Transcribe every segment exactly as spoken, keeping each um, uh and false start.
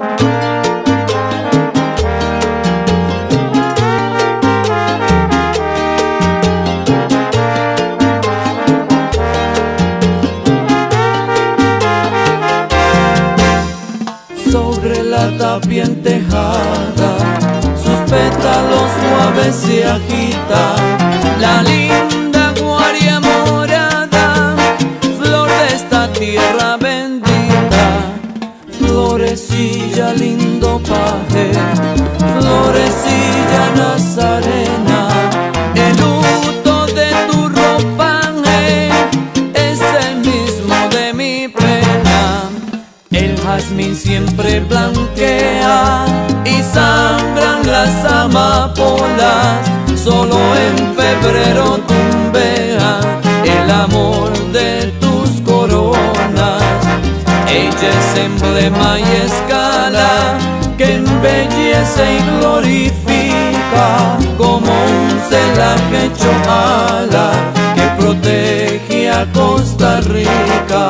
Sobre la tapia entejada, sus pétalos suaves se agitan. La linda guaria morada, flor de esta tierra bendita. Florecilla, lindo paje, florecilla nazarena. El luto de tu ropaje es el mismo de mi pena. El jazmín siempre blanquea y sangran las amapolas. Solo en febrero tumbea el amor de tus coronas. Ella es emblema y escala que embellece y glorifica, como un celaje hecho ala que protege a Costa Rica.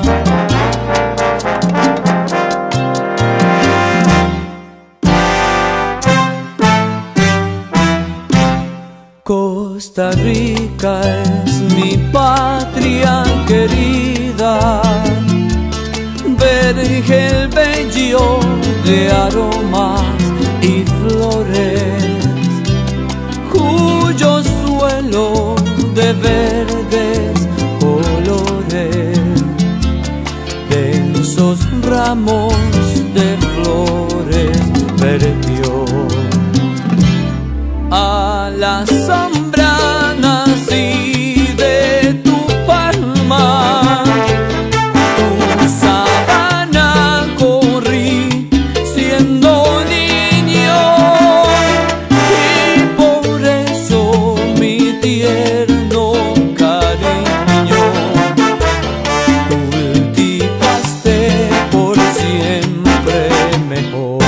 Costa Rica es mi patria querida, vergel bello de aromas y flores, cuyo suelo de verdes colores, densos ramos de flores vertió. A la sombra nací de tu palma, tu sabana corrí siendo niño, y por eso mi tierno cariño cultivaste por siempre mejor.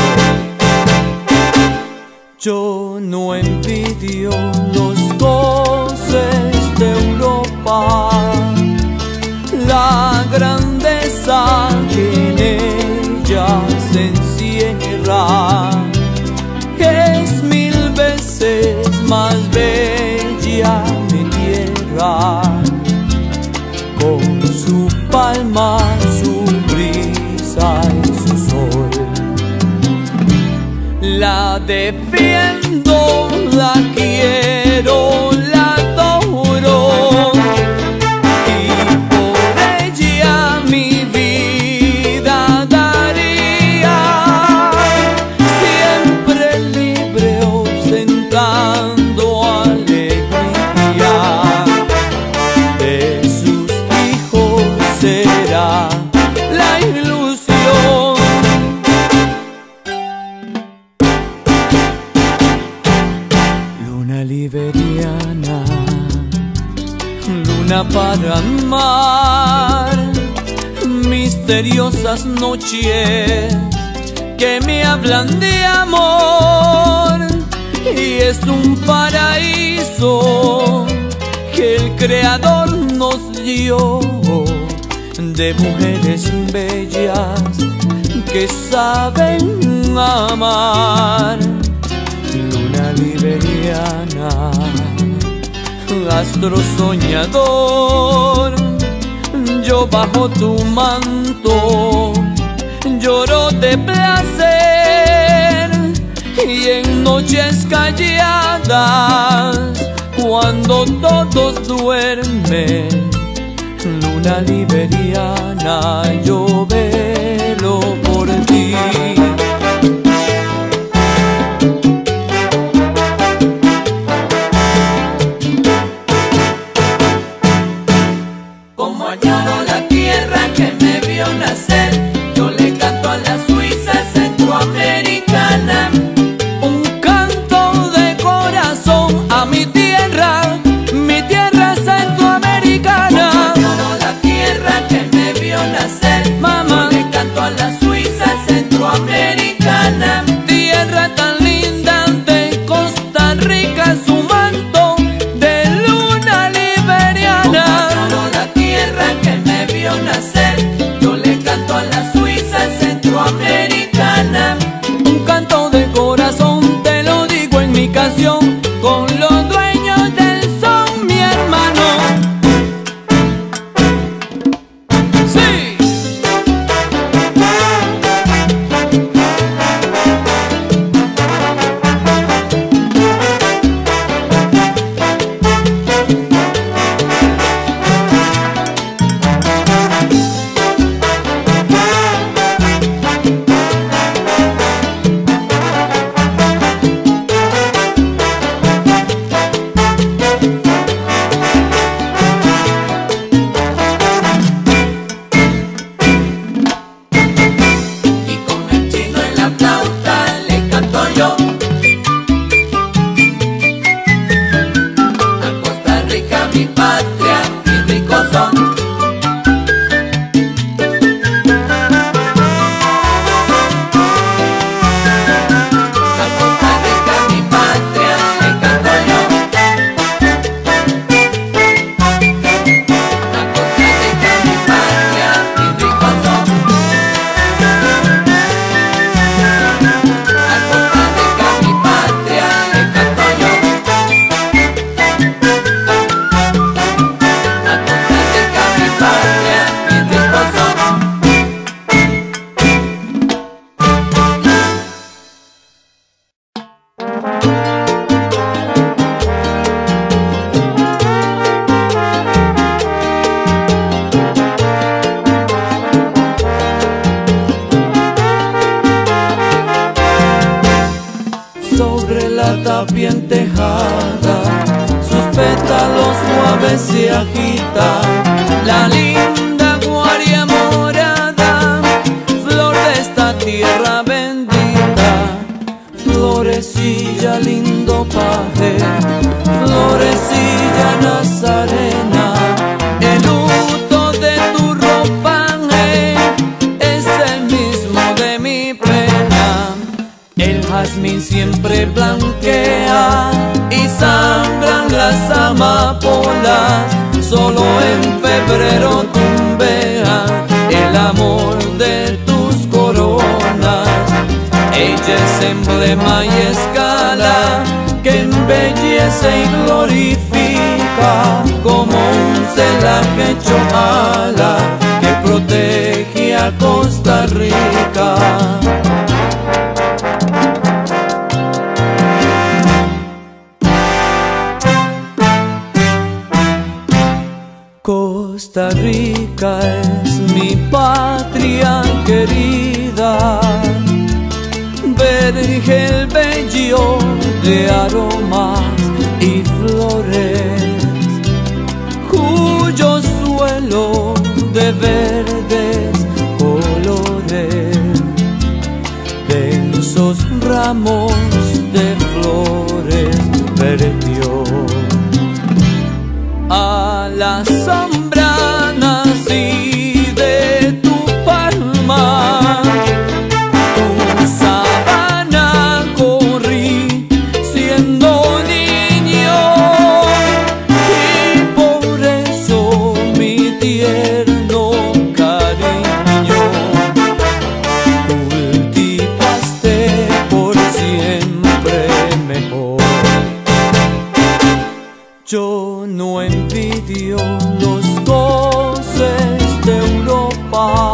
Yo no envidio los goces de Europa, la grandeza que en ella se encierra es mil veces más bella mi tierra, con su palma, su brisa y su sol. La defiendo, la quiero, la adoro, y por ella mi vida daría, siempre libre ostentando alegría. De sus hijos será la ilusión. Luna liberiana, luna para amar, misteriosas noches que me hablan de amor, y es un paraíso que el Creador nos dio, de mujeres bellas que saben amar. Luna liberiana, astro soñador, yo bajo tu manto lloro de placer, y en noches calladas, cuando todos duermen, luna liberiana, yo velo por ti. Añoro la tierra que me vio nacer, yo le canto a la Suiza centroamericana, un canto de corazón a mi tierra, mi tierra centroamericana. Como añoro la tierra que me vio nacer, mamá, yo le canto a la Suiza centroamericana, tierra tan linda de Costa Rica, su manto de luna liberiana. nacer, yo le canto a la Suiza centroamericana. la tapia entejada, sus pétalos suaves se agitan. La linda guaria morada, flor de esta tierra bendita. Florecilla, lindo paje, florecilla nazarena. El luto de tu ropaje es el mismo de mi pena. El jazmín siempre blanquea y sangran las amapolas. Solo en febrero tumbea el amor de tus coronas. Ella es emblema y escala que embellece y glorifica, como un celaje hecho ala que protege a Costa Rica. Costa Rica es mi patria querida, vergel bello de aromas y flores, cuyo suelo de verdes colores, densos ramos de flores vertió. A la sombra nací de tu palma, tu sabana corrí siendo niño, y por eso mi tierno cariño cultivaste por siempre mejor. Yo no envidio los goces de Europa,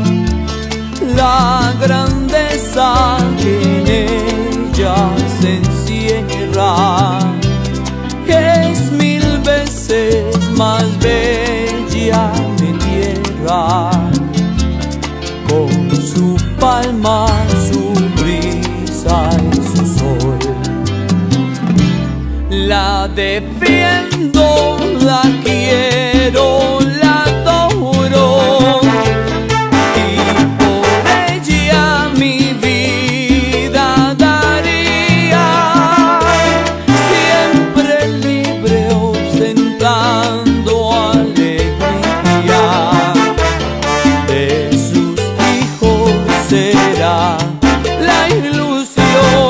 la grandeza que en ella se encierra es mil veces más bella mi tierra, con su palma, su brisa y su sol. La defiendo, la quiero, la adoro, y por ella mi vida daría, siempre libre ostentando alegría. De sus hijos será la ilusión.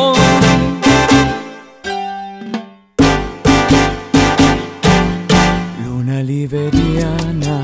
Liberiana,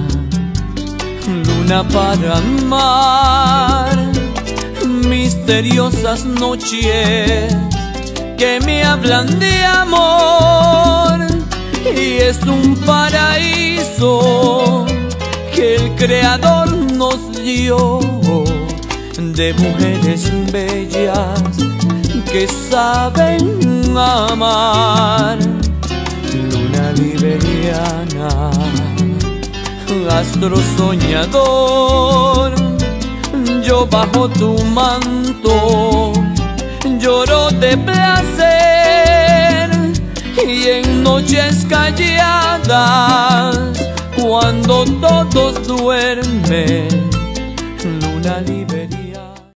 luna para amar, misteriosas noches que me hablan de amor, y es un paraíso que el Creador nos dio, de mujeres bellas que saben amar. Luna liberiana, astro soñador, yo bajo tu manto lloro de placer, y en noches calladas, cuando todos duermen, luna liberiana.